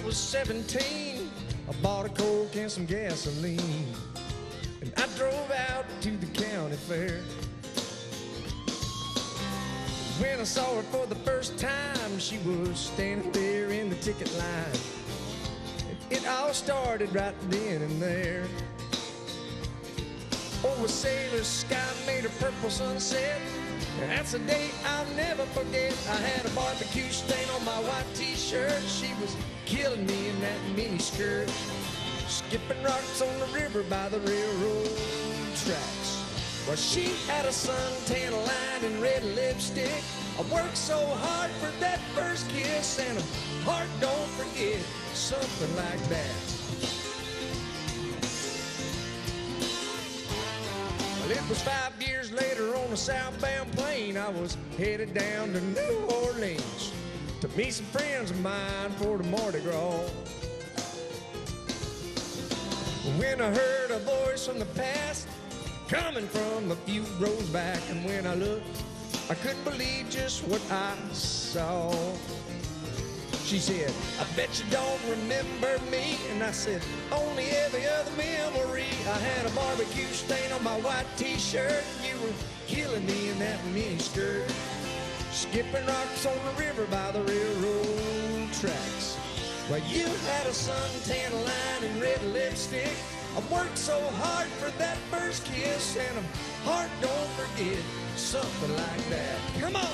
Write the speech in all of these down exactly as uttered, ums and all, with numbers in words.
was seventeen, I bought a Coke and some gasoline, and I drove out to the county fair. When I saw her for the first time, she was standing there in the ticket line. And it all started right then and there. Oh, a sailor's sky made a purple sunset. That's a day I'll never forget. I had a barbecue stain on my white t-shirt. She was killing me in that mini skirt, skipping rocks on the river by the railroad tracks. Well, she had a suntan line and red lipstick. I worked so hard for that first kiss, and a heart don't forget, something like that. Well, it was five years later on a southbound plane. I was headed down to New Orleans to meet some friends of mine for the Mardi Gras. When I heard a voice from the past coming from a few rows back, and when I looked, I couldn't believe just what I saw. She said, I bet you don't remember me. And I said, only every other memory. I had a barbecue stain on my white t-shirt. You were killing me in that mini skirt, skipping rocks on the river by the railroad tracks. Well, you had a suntan line and red lipstick. I worked so hard for that first kiss, and a heart don't forget, something like that. Come on!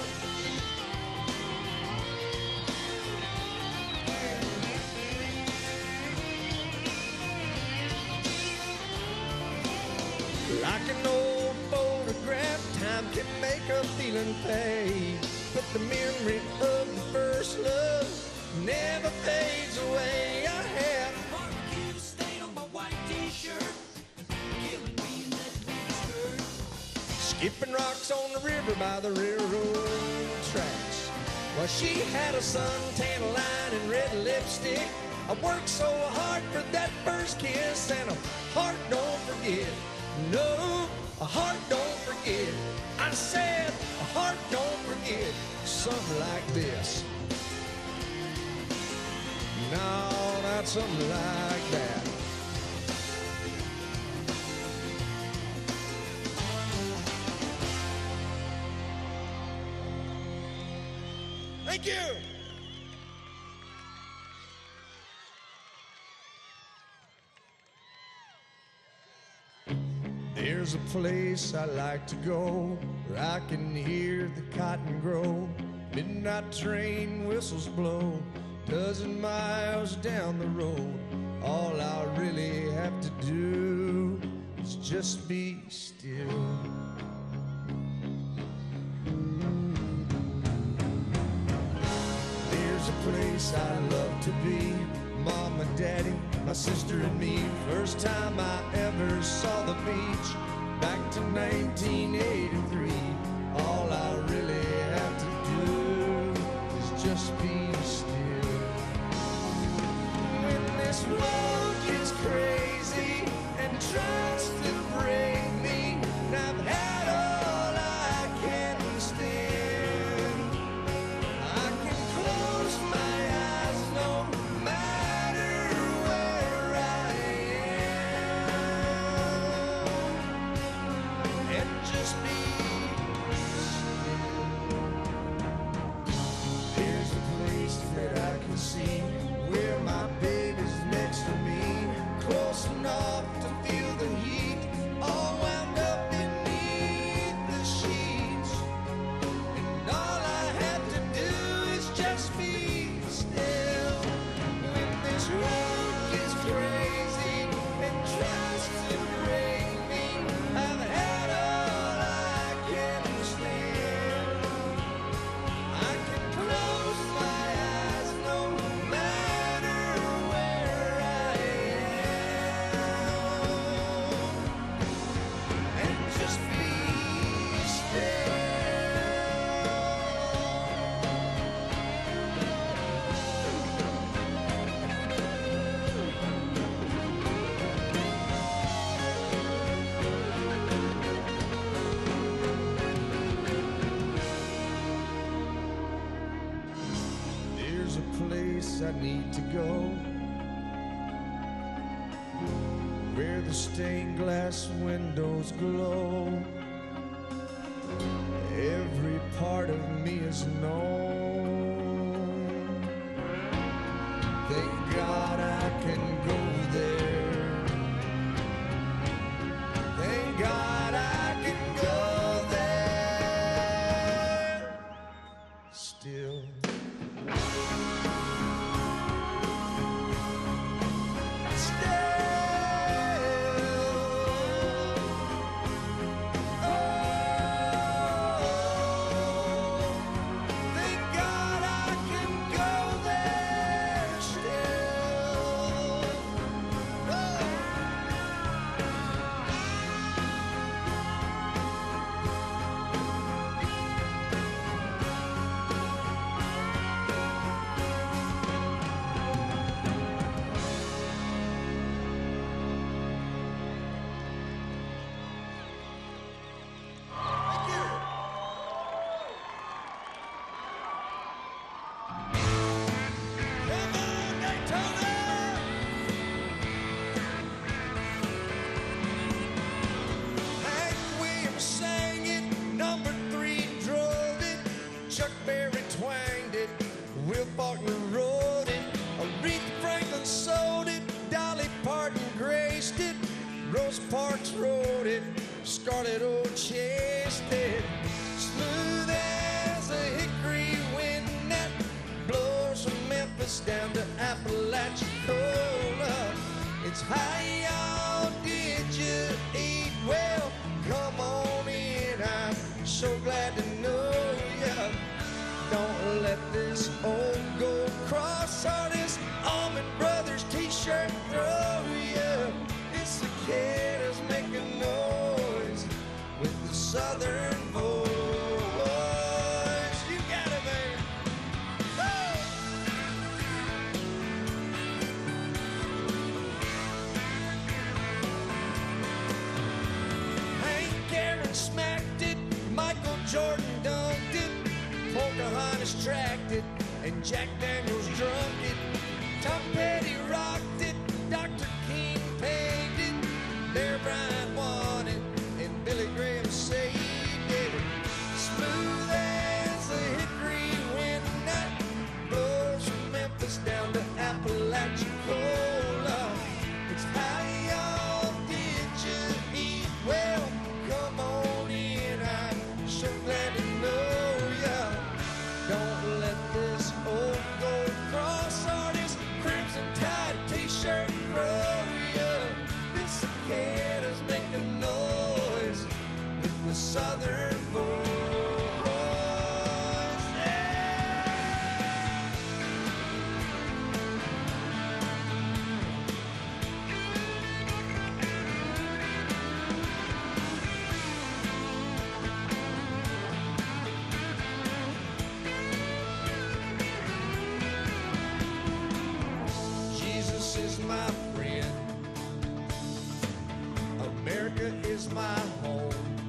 Like an old photograph, time can make a feeling fade, but the memory of the first love never fades away. I had a barbecue stain on my white t-shirt, killing me in that mini skirt, skipping rocks on the river by the railroad tracks. Well, she had a suntan line and red lipstick. I worked so hard for that first kiss, and a heart don't forget. No, a heart don't forget. I said a heart don't forget, something like this. No, not something like that. Thank you. There's a place I like to go where I can hear the cotton grow. Midnight train whistles blow, dozen miles down the road. All I really have to do is just be still. There's a place I love to be, Mama, Daddy, my sister and me. First time I ever saw the beach, back to nineteen eighty-three. All I really have to do is just be still. When this world gets crazy and tries to break me, and I've had all I can stand, I can close my eyes no matter where I am, and just be still. Here's a place to there's a place I need to go, where the stained glass windows glow. Every part of me is known. Thank God I can go there. Thank God I can go there still. Will Faulkner wrote it, Aretha Franklin sold it, Dolly Parton graced it, Rosa Parks wrote it, Scarlett O'Chase did. Smooth as a hickory wind that blows from Memphis down to Apalachicola. It's high, y'all, did you eat well? Come on in, I'm so glad to know ya. Don't let this old gold cross artist Allman Brothers t-shirt throw ya. It's the cicadas making noise with the southern voice. You got it, man. Woo! Hank Aaron smacked it, Michael Jordan dunked it, Pocahontas tracked it, and Jack Daniels drunk it. Tom Petty rocked it, Doctor King pegged it, Bear Bryant won it, and Billy Graham saved it. Smooth as a hickory wind that blows from Memphis down to Apalachicola. It's how y'all did you eat well? Come on in, I'm so glad to know ya. Don't let this old gold cross artist Crimson Tide t-shirt grow ya. This cicada's making noise with the southern voice. Yeah. Jesus is my friend, America is my home.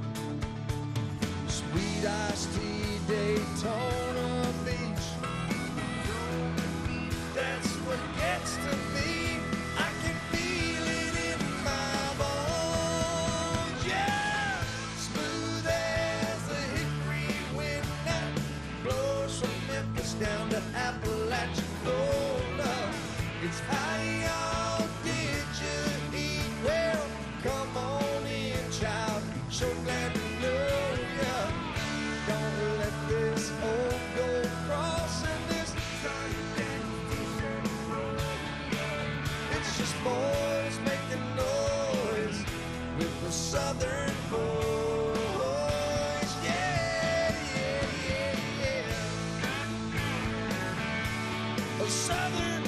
Sweet iced tea, Daytona Beach, that's what gets to me. I can feel it in my bones, yeah. Smooth as a hickory wind that blows from Memphis down to Apalachicola. It's how y'all did you eat well? Come on in, child, so glad to know ya. Don't let this old gold cross and this it's just boys making noise with the southern voice. Yeah, yeah, yeah, yeah. A southern